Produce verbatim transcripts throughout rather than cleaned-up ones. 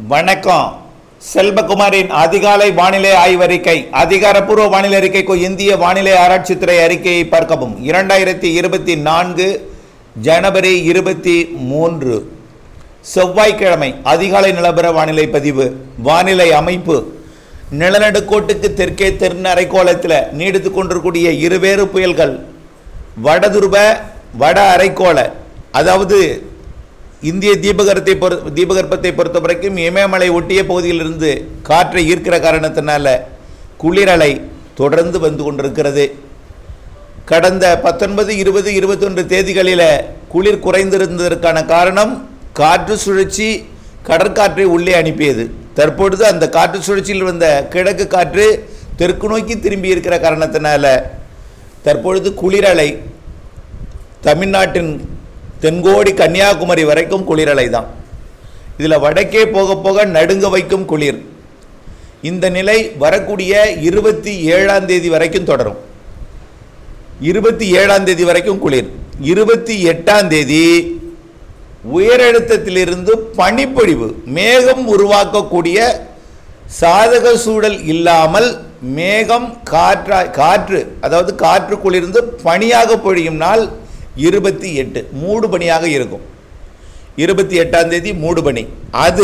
வணக்கம். செல்வகுமாரின் அதிகாலை வானிலை ஆய்வறிக்கை. அதிகாரப்பூர்வ வானிலை அறிக்கைக்கு இந்திய வானிலை ஆராய்ச்சித்துறை அறிக்கையை பார்க்கவும். இரண்டாயிரத்தி இருபத்தி நான்கு ஜனவரி இருபத்தி மூன்று செவ்வாய்க்கிழமை அதிகாலை நிலவர வானிலை பதிவு. வானிலை அமைப்பு: நிலநடுக்கோட்டுக்கு தெற்கே தென் அரைக்கோளத்தில் நீடித்து கொண்டிருக்கூடிய இருவேறு புயல்கள் வடதுருவ வட அரைக்கோள, அதாவது இந்திய தீபகற்பத்தை பொறு தீபகற்பத்தை பொறுத்த வரைக்கும் இமயமலை ஒட்டிய பகுதியிலிருந்து காற்றை ஈர்க்கிற காரணத்தினால குளிரலை தொடர்ந்து வந்து கொண்டிருக்கிறது. கடந்த பத்தொன்பது இருபது இருபத்தொன்று தேதிகளில் குளிர் குறைந்திருந்ததற்கான காரணம் காற்று சுழற்சி கடற்காற்றை உள்ளே அனுப்பியது. தற்பொழுது அந்த காற்று சுழற்சியில் வந்த கிழக்கு காற்று தெற்கு நோக்கி திரும்பி இருக்கிற காரணத்தினால தற்பொழுது குளிரலை தமிழ்நாட்டின் தென்கோடி கன்னியாகுமரி வரைக்கும் குளிரலை தான். இதில் வடக்கே போக போக நடுங்க வைக்கும் குளிர். இந்த நிலை வரக்கூடிய இருபத்தி ஏழாம் தேதி வரைக்கும் தொடரும். இருபத்தி ஏழாம் தேதி வரைக்கும் குளிர். இருபத்தி எட்டாம் தேதி உயரழுத்தத்திலிருந்து பனிப்பொழிவு, மேகம் உருவாக்கக்கூடிய சாதக சூழல் இல்லாமல் மேகம் காற்றா காற்று அதாவது காற்று குளிர்ந்து பனியாக பொழியும் நாள் இருபத்தி எட்டு மூடு பனியாக இருக்கும். இருபத்தி எட்டாம் தேதி மூடு பனி. அது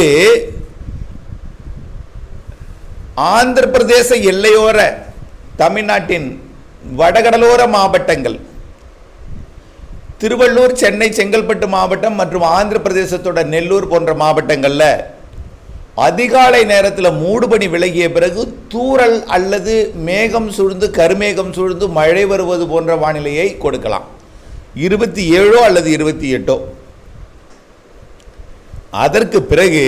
ஆந்திர பிரதேச எல்லையோர தமிழ்நாட்டின் வடகடலோர மாவட்டங்கள், திருவள்ளூர், சென்னை, செங்கல்பட்டு மாவட்டம் மற்றும் ஆந்திர பிரதேசத்தோட நெல்லூர் போன்ற மாவட்டங்களில் அதிகாலை நேரத்தில் மூடுபனி விலகிய பிறகு தூறல் அல்லது மேகம் சூழ்ந்து கருமேகம் சூழ்ந்து மழை வருவது போன்ற வானிலையை கொடுக்கலாம். இருபத்தி ஏழோ அல்லது இருபத்தி எட்டோ. அதற்கு பிறகு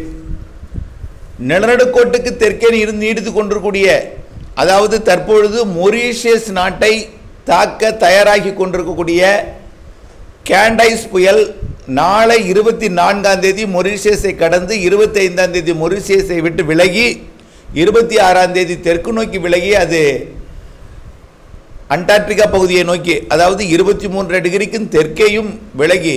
நிலநடுக்கோட்டுக்கு தெற்கே இருந்து நீடித்து கொண்டிருக்கூடிய, அதாவது தற்பொழுது மொரீஷியஸ் நாட்டை தாக்க தயாராகி கொண்டிருக்கக்கூடிய கேண்டைஸ் புயல் நாளை இருபத்தி நான்காம் தேதி மொரீஷியஸை கடந்து இருபத்தி ஐந்தாம் தேதி மொரீஷியஸை விட்டு விலகி இருபத்தி ஆறாம் தேதி தெற்கு நோக்கி விலகி அது அண்டார்டிகா பகுதியை நோக்கி, அதாவது இருபத்தி மூன்று டிகிரிக்கும் தெற்கேயும் விலகி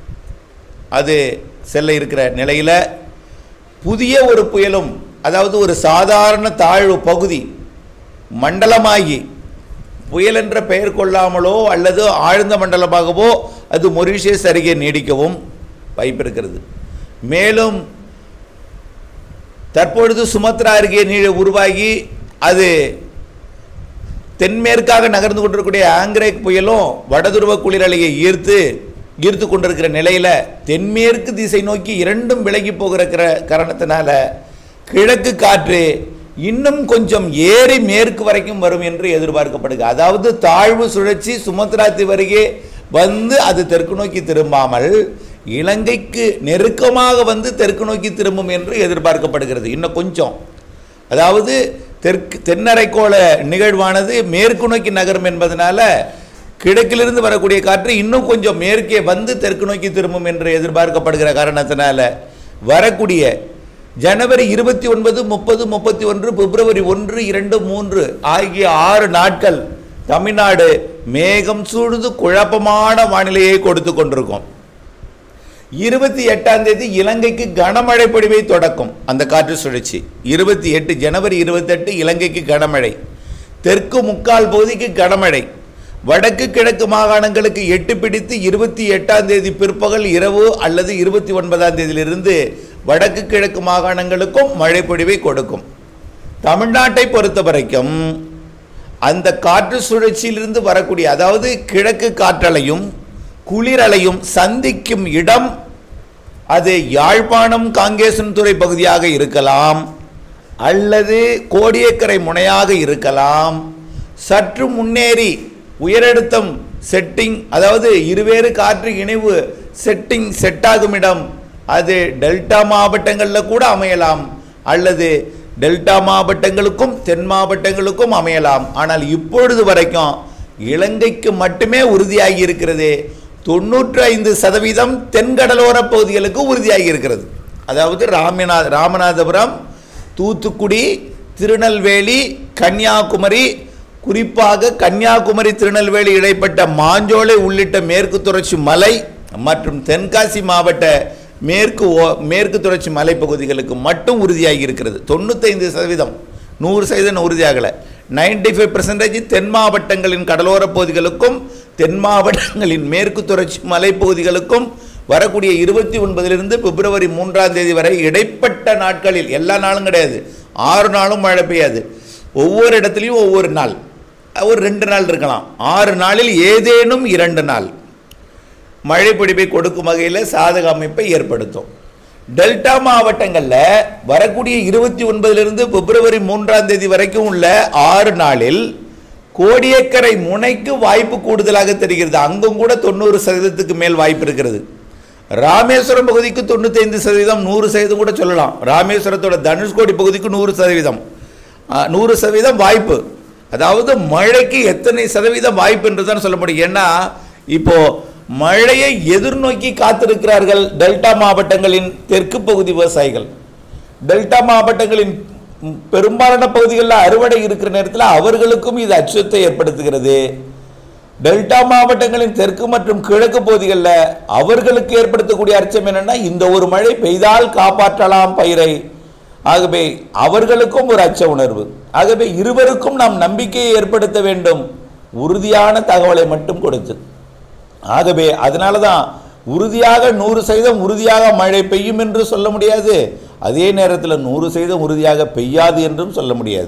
அது செல்ல இருக்கிற நிலையில் புதிய ஒரு புயலும், அதாவது ஒரு சாதாரண தாழ்வு பகுதி மண்டலமாகி புயல் என்ற பெயர் கொள்ளாமலோ அல்லது ஆழ்ந்த மண்டலமாகவோ அது மொரீஷியஸ் அருகே நீடிக்கவும் வாய்ப்பு இருக்கிறது. மேலும் தற்பொழுது சுமத்ரா அருகே நீ உருவாகி அது தென்மேற்காக நகர்ந்து கொண்டிருக்கக்கூடிய ஆங்கிரேக் புயலும் வடதுருவ குளிரலையை ஈர்த்து ஈர்த்து கொண்டிருக்கிற நிலையில் தென்மேற்கு திசை நோக்கி இரண்டும் விலகி போகிற காரணத்தினால கிழக்கு காற்று இன்னும் கொஞ்சம் ஏறி மேற்கு வரைக்கும் வரும் என்று எதிர்பார்க்கப்படுகிறது. அதாவது தாழ்வு சுழற்சி சுமத்ரா தீவு அருகே வந்து அது தெற்கு நோக்கி திரும்பாமல் இலங்கைக்கு நெருக்கமாக வந்து தெற்கு நோக்கி திரும்பும் என்று எதிர்பார்க்கப்படுகிறது. இன்னும் கொஞ்சம், அதாவது தெற்கு தென்னரைக்கோள நிகழ்வானது மேற்கு நோக்கி நகரும் என்பதனால கிழக்கிலிருந்து வரக்கூடிய காற்று இன்னும் கொஞ்சம் மேற்கே வந்து தெற்கு நோக்கி திரும்பும் என்று எதிர்பார்க்கப்படுகிற காரணத்தினால வரக்கூடிய ஜனவரி இருபத்தி ஒன்பது முப்பது முப்பத்தி ஒன்று பிப்ரவரி ஒன்று இரண்டு மூன்று ஆகிய ஆறு நாட்கள் தமிழ்நாடு மேகம் சூழ்ந்து குழப்பமான வானிலையை கொடுத்து கொண்டிருக்கும். இருபத்தி எட்டாம் தேதி இலங்கைக்கு கனமழை பொழிவை தொடக்கும் அந்த காற்று சுழற்சி. இருபத்தி எட்டு ஜனவரி இருபத்தி எட்டு இலங்கைக்கு கனமழை, தெற்கு முக்கால் பகுதிக்கு கனமழை, வடக்கு கிழக்கு மாகாணங்களுக்கு எட்டு பிடித்து இருபத்தி எட்டாம் தேதி பிற்பகல் இரவு அல்லது இருபத்தி ஒன்பதாம் தேதியிலிருந்து வடக்கு கிழக்கு மாகாணங்களுக்கும் மழை பொழிவை கொடுக்கும். தமிழ்நாட்டை பொறுத்த வரைக்கும் அந்த காற்று சுழற்சியிலிருந்து வரக்கூடிய, அதாவது கிழக்கு காற்றலையும் குளிரலையும் சந்திக்கும் இடம் அது யாழ்ப்பாணம் காங்கேசன்துறை பகுதியாக இருக்கலாம் அல்லது கோடியக்கரை முனையாக இருக்கலாம். சற்று முன்னேறி உயரழுத்தம் செட்டிங், அதாவது இருவேறு காற்று இணைவு செட்டிங் செட்டாகும் இடம் அது டெல்டா மாவட்டங்களில் கூட அமையலாம் அல்லது டெல்டா மாவட்டங்களுக்கும் தென் மாவட்டங்களுக்கும் அமையலாம். ஆனால் இப்பொழுது வரைக்கும் இலங்கைக்கு மட்டுமே உறுதியாகி இருக்கிறது. தொண்ணூற்றி ஐந்து சதவீதம் தென்கடலோர பகுதிகளுக்கு உறுதியாகி இருக்கிறது. அதாவது ராமநாத ராமநாதபுரம், தூத்துக்குடி, திருநெல்வேலி, கன்னியாகுமரி, குறிப்பாக கன்னியாகுமரி திருநெல்வேலி இடைப்பட்ட மாஞ்சோலை உள்ளிட்ட மேற்கு தொடர்ச்சி மலை மற்றும் தென்காசி மாவட்ட மேற்கு மேற்கு தொடர்ச்சி மலைப்பகுதிகளுக்கு மட்டும் உறுதியாகி இருக்கிறது. தொண்ணூத்தைந்து சதவீதம் நூறு சதவீதம் உறுதியாகலை. நைன்டி ஃபைவ் பர்சன்டேஜ் தென் மாவட்டங்களின் கடலோர பகுதிகளுக்கும் தென் மாவட்டங்களின் மேற்கு தொடர்ச்சி மலைப்பகுதிகளுக்கும் வரக்கூடிய இருபத்தி ஒன்பதிலிருந்து பிப்ரவரி மூன்றாம் தேதி வரை இடைப்பட்ட நாட்களில், எல்லா நாளும் கிடையாது, ஆறு நாளும் மழை பெய்யாது. ஒவ்வொரு இடத்துலையும் ஒவ்வொரு நாள், ஒரு ரெண்டு நாள் இருக்கலாம். ஆறு நாளில் ஏதேனும் இரண்டு நாள் மழை பொழிவை கொடுக்கும் வகையில் சாதக அமைப்பை ஏற்படுத்தும். டெல்டா மாவட்டங்களில் வரக்கூடிய இருபத்தி ஒன்பதிலிருந்து பிப்ரவரி மூன்றாம் தேதி வரைக்கும் உள்ள ஆறு நாளில் கோடியக்கரை முனைக்கு வாய்ப்பு கூடுதலாக தெரிகிறது. அங்கும் கூட தொண்ணூறு சதவீதத்துக்கு மேல் வாய்ப்பு இருக்கிறது. ராமேஸ்வரம் பகுதிக்கு தொண்ணூத்தைந்து சதவீதம், நூறு சதவீதம் கூட சொல்லலாம். ராமேஸ்வரத்தோட தனுஷ்கோடி பகுதிக்கு நூறு சதவீதம் நூறு சதவீதம் வாய்ப்பு. அதாவது மழைக்கு எத்தனை சதவீதம் வாய்ப்பு என்று தான் சொல்ல முடியும். ஏன்னா இப்போ மழையை எதிர்நோக்கி காத்திருக்கிறார்கள் டெல்டா மாவட்டங்களின் தெற்கு பகுதி விவசாயிகள். டெல்டா மாவட்டங்களின் பெரும்பாலான பகுதிகளில் அறுவடை இருக்கிற நேரத்தில் அவர்களுக்கும் இது அச்சத்தை ஏற்படுத்துகிறது. டெல்டா மாவட்டங்களின் தெற்கு மற்றும் கிழக்கு பகுதிகளில் அவர்களுக்கு ஏற்படுத்தக்கூடிய அச்சம் என்னன்னா, இந்த ஒரு மழை பெய்தால் காப்பாற்றலாம் பயிரை. ஆகவே அவர்களுக்கும் ஒரு அச்ச உணர்வு. ஆகவே இருவருக்கும் நாம் நம்பிக்கையை ஏற்படுத்த வேண்டும், உறுதியான தகவலை மட்டும் கொடுத்து. ஆகவே அதனால தான் உறுதியாக நூறு சதவீதம் உறுதியாக மழை பெய்யும் என்று சொல்ல முடியாது, அதே நேரத்தில் நூறு சதவீதம் உறுதியாக பெய்யாது என்றும் சொல்ல முடியாது.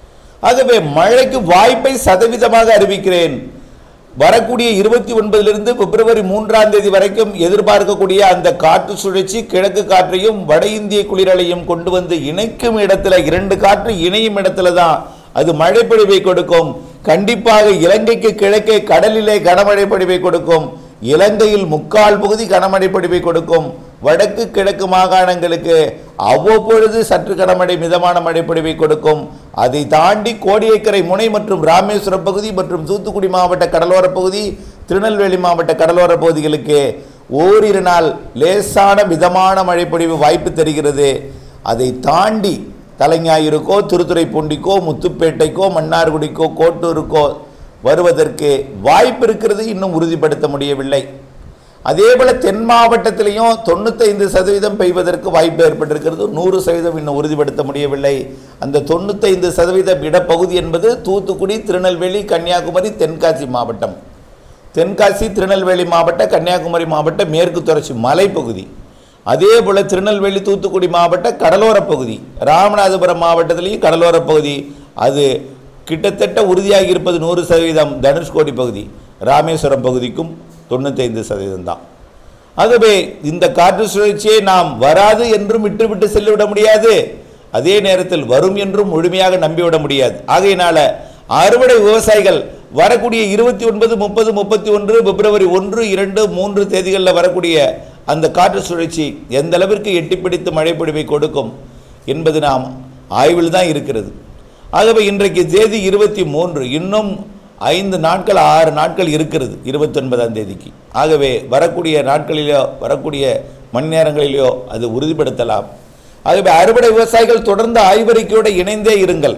ஆகவே மழைக்கு வாய்ப்பை சதவீதமாக அறிவிக்கிறேன். வரக்கூடிய இருபத்தி ஒன்பதிலிருந்து பிப்ரவரி மூன்றாம் தேதி வரைக்கும் எதிர்பார்க்கக்கூடிய அந்த காற்று சுழற்சி கிழக்கு காற்றையும் வட இந்திய குளிரலையும் கொண்டு வந்து இணைக்கும் இடத்துல, இரண்டு காற்று இணையும் இடத்துல தான் அது மழை பொழிவை கொடுக்கும். கண்டிப்பாக இலங்கைக்கு கிழக்கே கடலிலே கனமழை பொழிவை கொடுக்கும். இலங்கையில் முக்கால் பகுதி கனமழை பொழிவை கொடுக்கும். வடக்கு கிழக்கு மாகாணங்களுக்கு அவ்வப்பொழுது சற்று கனமழை மிதமான மழை பொழிவை கொடுக்கும். அதை தாண்டி கோடியக்கரை முனை மற்றும் ராமேஸ்வரம் பகுதி மற்றும் தூத்துக்குடி மாவட்ட கடலோர பகுதி, திருநெல்வேலி மாவட்ட கடலோர பகுதிகளுக்கு ஓரிரு நாள் லேசான மிதமான மழை பொழிவு வாய்ப்பு தெரிகிறது. அதை தாண்டி தலைஞாயிறுக்கோ திருத்துறைப்பூண்டிக்கோ முத்துப்பேட்டைக்கோ மன்னார்குடிக்கோ கோட்டூருக்கோ வருவதற்கு வாய்ப்பு இருக்கிறது, இன்னும் உறுதிப்படுத்த முடியவில்லை. அதே போல தென் மாவட்டத்திலையும் தொண்ணூத்தைந்து சதவீதம் பெய்வதற்கு வாய்ப்பு ஏற்பட்டிருக்கிறது, நூறு சதவீதம் இன்னும் உறுதிப்படுத்த முடியவில்லை. அந்த தொண்ணூத்தைந்து சதவீதம் இடப்பகுதி என்பது தூத்துக்குடி, திருநெல்வேலி, கன்னியாகுமரி, தென்காசி மாவட்டம். தென்காசி, திருநெல்வேலி மாவட்ட, கன்னியாகுமரி மாவட்ட மேற்கு தொடர்ச்சி மலைப்பகுதி. அதே போல் திருநெல்வேலி, தூத்துக்குடி மாவட்ட கடலோர பகுதி, ராமநாதபுரம் மாவட்டத்திலேயும் கடலோர பகுதி. அது கிட்டத்தட்ட உறுதியாகி இருப்பது நூறு சதவீதம் தனுஷ்கோடி பகுதி. ராமேஸ்வரம் பகுதிக்கும் தொண்ணூத்தைந்து சதவீதம் தான். ஆகவே இந்த காற்று சுழற்சியை நாம் வராது என்றும் விட்டுவிட்டு செல்லிவிட முடியாது, அதே நேரத்தில் வரும் என்றும் முழுமையாக நம்பிவிட முடியாது. ஆகையினால அறுவடை விவசாயிகள் வரக்கூடிய இருபத்தி ஒன்பது முப்பது முப்பத்தி ஒன்று பிப்ரவரி ஒன்று இரண்டு மூன்று தேதிகளில் வரக்கூடிய அந்த காற்று சுழற்சி எந்த அளவிற்கு எட்டிப்பிடித்து மழை பொழிவை கொடுக்கும் என்பது நாம் ஆய்வில் தான் இருக்கிறது. ஆகவே இன்றைக்கு தேதி இருபத்தி மூன்று, இன்னும் ஐந்து நாட்கள் ஆறு நாட்கள் இருக்கிறது இருபத்தி ஒன்பதாம் தேதிக்கு. ஆகவே வரக்கூடிய நாட்களிலோ வரக்கூடிய மணி நேரங்களிலோ அது உறுதிப்படுத்தலாம். ஆகவே அறுவடை விவசாயிகள் தொடர்ந்து ஆய்வறிக்கையோடு இணைந்தே இருங்கள்.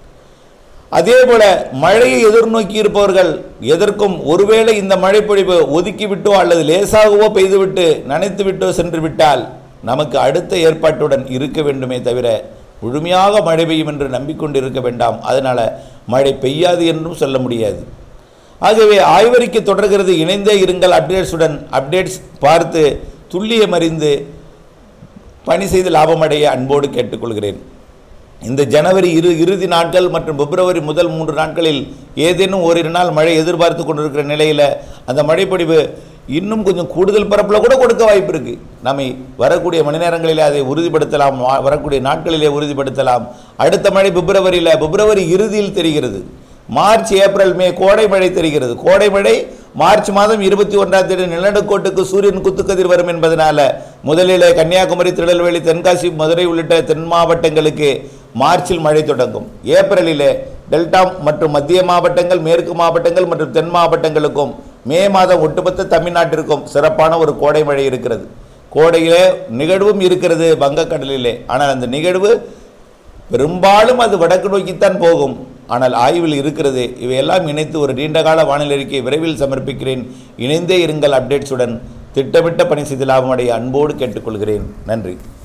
அதே போல மழையை எதிர்நோக்கி இருப்பவர்கள் எதற்கும் ஒருவேளை இந்த மழை பொழிவு ஒதுக்கிவிட்டோ அல்லது லேசாகவோ பெய்துவிட்டு நனைத்து விட்டோ சென்று விட்டால் நமக்கு அடுத்த ஏற்பாட்டுடன் இருக்க வேண்டுமே தவிர முழுமையாக மழை பெய்யும் என்று நம்பிக்கொண்டு இருக்க வேண்டாம். அதனால் மழை பெய்யாது என்றும் சொல்ல முடியாது. ஆகவே ஆய்வறிக்கை தொடர்கிறது, இணைந்தே இருங்கள். அப்டேட்ஸுடன் அப்டேட்ஸ் பார்த்து துல்லியம் அறிந்து பணி செய்து லாபமடைய அன்போடு கேட்டுக்கொள்கிறேன். இந்த ஜனவரி இரு இறுதி நாட்கள் மற்றும் பிப்ரவரி முதல் மூன்று நாட்களில் ஏதேனும் ஓரிரு நாள் மழை எதிர்பார்த்து கொண்டிருக்கிற நிலையில் அந்த மழைப்பொழிவு இன்னும் கொஞ்சம் கூடுதல் பரப்பில் கூட கொடுக்க வாய்ப்பு இருக்குது. நம்மை வரக்கூடிய மணி நேரங்களிலே அதை உறுதிப்படுத்தலாம், வரக்கூடிய நாட்களிலே உறுதிப்படுத்தலாம். அடுத்த மழை பிப்ரவரியில் பிப்ரவரி இறுதியில் தெரிகிறது. மார்ச் ஏப்ரல் மே கோடை மழை தெரிகிறது. கோடை மழை மார்ச் மாதம் இருபத்தி ஒன்றாம் தேதி நிலநடுக்கோட்டுக்கு சூரியன் குத்துக்கதிர் வரும் என்பதனால முதலில் கன்னியாகுமரி, திருநெல்வேலி, தென்காசி, மதுரை உள்ளிட்ட தென் மாவட்டங்களுக்கு மார்ச்சில் மழை தொடங்கும். ஏப்ரலில் டெல்டா மற்றும் மத்திய மாவட்டங்கள், மேற்கு மாவட்டங்கள் மற்றும் தென் மாவட்டங்களுக்கும் மே மாதம் ஒட்டுமொத்த தமிழ்நாட்டிற்கும் சிறப்பான ஒரு கோடை மழை இருக்கிறது. கோடையிலே நிகழ்வும் இருக்கிறது வங்கக்கடலிலே. ஆனால் அந்த நிகழ்வு பெரும்பாலும் அது வடக்கு நோக்கித்தான் போகும். ஆனால் ஆய்வில் இருக்கிறது. இவையெல்லாம் இணைத்து ஒரு நீண்டகால வானிலை அறிக்கையை விரைவில் சமர்ப்பிக்கிறேன். இணைந்தே இருங்கள் அப்டேட்ஸுடன். திட்டமிட்ட பணி செய்து லாபம் அடைய அன்போடு கேட்டுக்கொள்கிறேன். நன்றி.